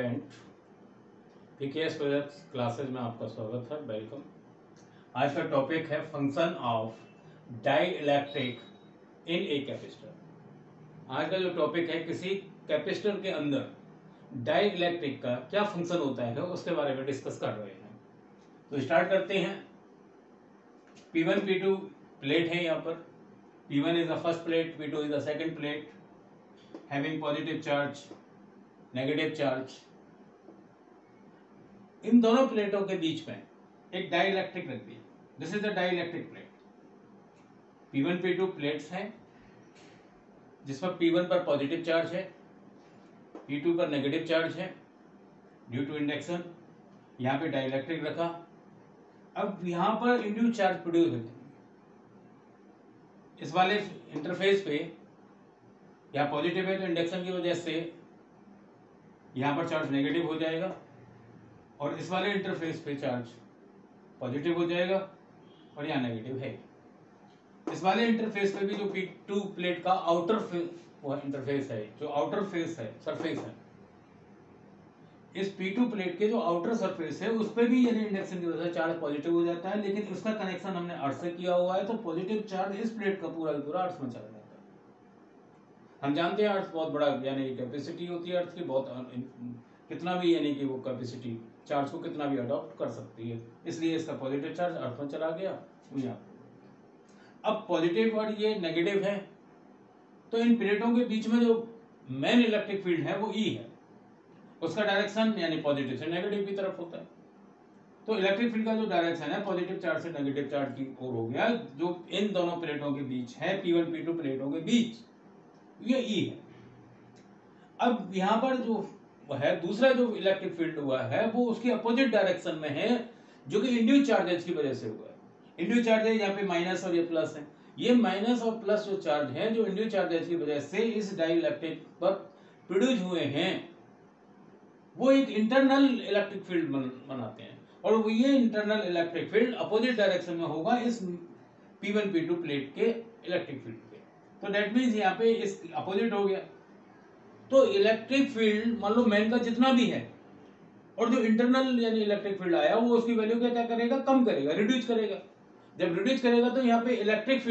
Student, PKS physics classes में आपका स्वागत है। वेलकम। आज का टॉपिक है function of dielectric in a capacitor. आज का जो टॉपिक है, किसी कैपेसिटर के अंदर डाइइलेक्ट्रिक का क्या फंक्शन होता है उसके बारे में डिस्कस कर रहे हैं। तो स्टार्ट करते हैं। P1 P2 प्लेट है। यहाँ पर P1 is the first plate, P2 is the second plate, having positive charge, negative charge. इन दोनों प्लेटों के बीच में एक डाइइलेक्ट्रिक रख दिया। This is the dielectric plate. P1 P2 plates हैं जिसमें P1 पर पॉजिटिव चार्ज है, P2 पर नेगेटिव चार्ज है ड्यू टू इंडक्शन। यहाँ पे डाइइलेक्ट्रिक रखा। अब यहाँ पर इंड्यूस चार्ज प्रोड्यूस होते हैं। इस वाले इंटरफेस पे यहाँ पॉजिटिव है तो इंडक्शन की वजह से यहाँ पर चार्ज नेगेटिव हो जाएगा, और इस वाले इंटरफेस पे चार्ज पॉजिटिव हो जाएगा और यहाँ नेगेटिव है। इस वाले इंटरफेस पे भी जो P2 प्लेट का आउटर इंटरफेस है, जो आउटर फेस है, सरफेस है, इस P2 प्लेट के जो आउटर सरफेस है उस पे भी यानी इंडक्शन की वजह से चार्ज पॉजिटिव हो जाता है, लेकिन उसका कनेक्शन हमने अर्थ से किया हुआ है तो पॉजिटिव चार्ज इस प्लेट का पूरा अर्थ में चला जाता है। हम जानते हैं अर्थ बहुत बड़ा यानी कैपेसिटी होती है अर्थ की, बहुत कितना भी यानी कि वो कैपेसिटी चार्ज को कितना भी अडॉप्ट कर सकती है, इसलिए इसका पॉजिटिव चार्ज अर्थ में चला गया यहाँ। अब पॉजिटिव और ये नेगेटिव है तो इन प्लेटों के बीच में जो मेन इलेक्ट्रिक फील्ड है वो E है, उसका डायरेक्शन यानी पॉजिटिव से नेगेटिव की तरफ होता है। तो इलेक्ट्रिक फील्ड का जो डायरेक्शन है पॉजिटिव चार्ज से नेगेटिव चार्ज की ओर हो गया, जो इन दोनों प्लेटों के बीच है, P1 P2 प्लेटों के बीच, ये E है। अब यहाँ पर जो है दूसरा जो इलेक्ट्रिक फील्ड हुआ है वो उसकी अपोजिट डायरेक्शन में है, जो कि इंड्यूस चार्जेस की वजह से हुआ है। इंड्यूस चार्जेस यहाँ पे माइनस और ये प्लस है। ये माइनस और प्लस जो चार्ज है जो इंड्यूस चार्जेस की वजह से इस डाइइलेक्ट्रिक पर प्रोड्यूस हुए हैं वो एक इंटरनल इलेक्ट्रिक फील्ड बनाते हैं, और वो ये internal electric field opposite direction में होगा इस P1 P2 प्लेट के इलेक्ट्रिक फील्ड के। तो दैट मीन्स यहाँ पे इस अपोजिट हो गया। तो इलेक्ट्रिक फील्ड मान लो मेन का जितना भी है और जो इंटरनल यानी इलेक्ट्रिक फील्ड आया वो उसकी वैल्यू क्या करेगा, कम करेगा, रिड्यूस करेगा। जब रिड्यूस करेगा तो यहाँ पे इलेक्ट्रिक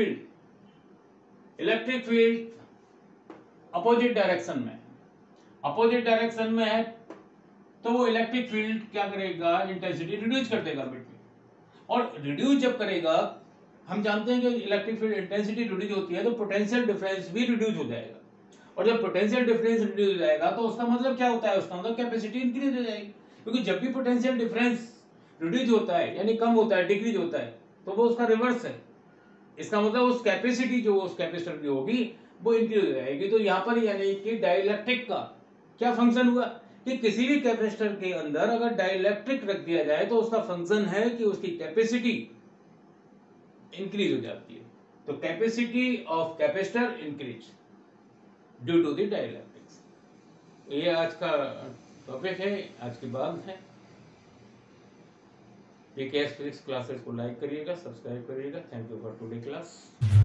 फील्ड अपोजिट डायरेक्शन में है तो वो इलेक्ट्रिक फील्ड क्या करेगा, इंटेंसिटी रिड्यूस कर देगा बिट में। और रिड्यूस जब करेगा, हम जानते हैं कि इलेक्ट्रिक फील्ड इंटेंसिटी रिड्यूस होती है तो पोटेंशियल डिफरेंस भी रिड्यूस हो जाएगा, और जब पोटेंशियल डिफरेंस रिड्यूस हो जाएगा तो उसका मतलब क्या होता है, उसका मतलब कैपेसिटी इंक्रीज हो जाएगी। क्योंकि जब भी पोटेंशियल डिफरेंस रिड्यूस होता है यानी कम होता है, डिक्रीज होता है, तो वो उसका रिवर्स है। इसका मतलब उस कैपेसिटी जो उस कैपेसिटर की होगी वो इंक्रीज हो जाएगी। तो यहाँ पर यानी कि डाइइलेक्ट्रिक का क्या फंक्शन हुआ कि किसी भी कैपेसिटर के अंदर अगर डाइइलेक्ट्रिक रख दिया जाए तो उसका फंक्शन है कि उसकी कैपेसिटी इंक्रीज हो जाती है। तो capacity of capacitor increase due to the dielectrics. ये आज का टॉपिक है, आज की बात है। पीकेएस फिजिक्स क्लासेस को लाइक करिएगा, सब्सक्राइब करिएगा। Thank you for today class.